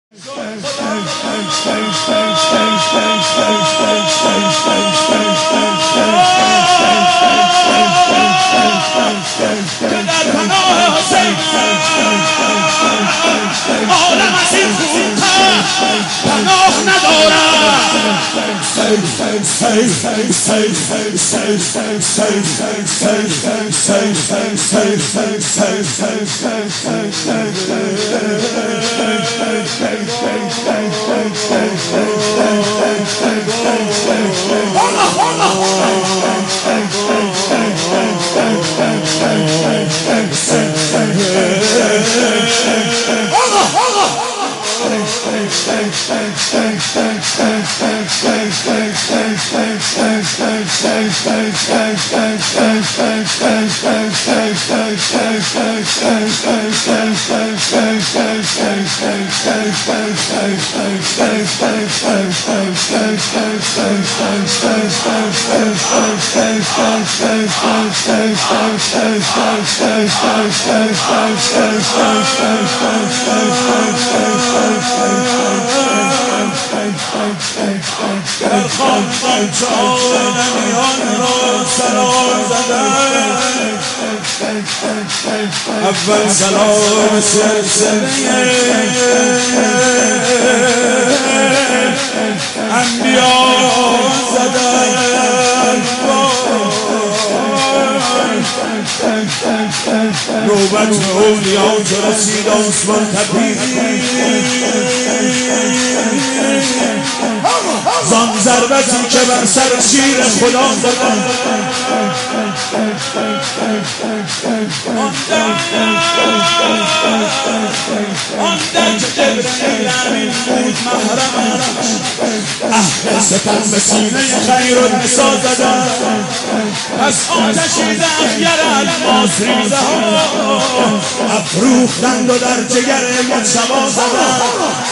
عالم از این خوبتر پناه ندارد. اول سلام سلسله انبیا زدن، نوبت اولیا که رسید آسمان تبریزی، زان ضربتی که بر سر شیر خدا زدن. آندن که جبرئیل امین بود محرمش، اهل ستم به سینه خیرالنسا زدن. پس آتشیز اخیر الماس ریزه ها افروختند و در جگر مجتبی زدن.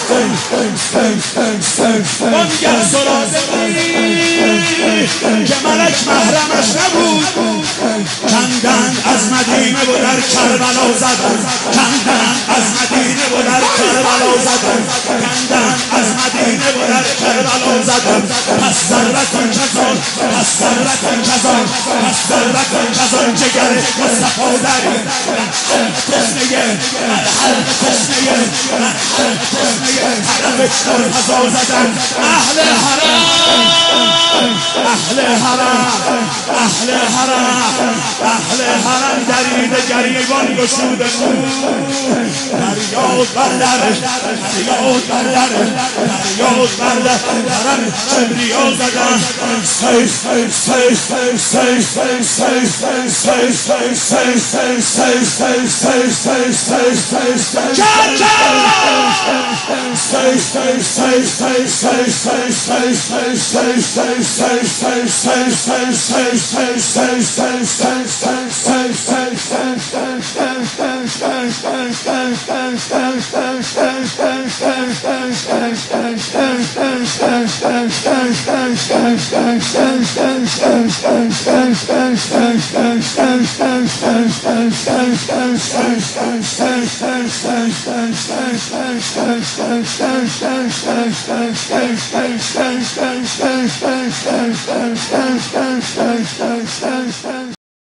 وانگر سرازقی که ملک محرمش نبود، کندند از مدینه و در کربلا زدن. کندند از مدینه و در کربلا زدن. کندند از مدینه و در کربلا زدن. پس ذرتن کزان، پس ذرتن کزان، پس ذرتن کزان جگر مصطفی داری. تسنیه حلق تسنیه، حلق تسنیه حرم مرتضی زدن. اهل حرم، اهل حرم، اهل حرم، اهل حرم درید گریبان گشوده بود. فریاد بر در، فریاد بر در، فریاد بر در حرم کبریا زدن.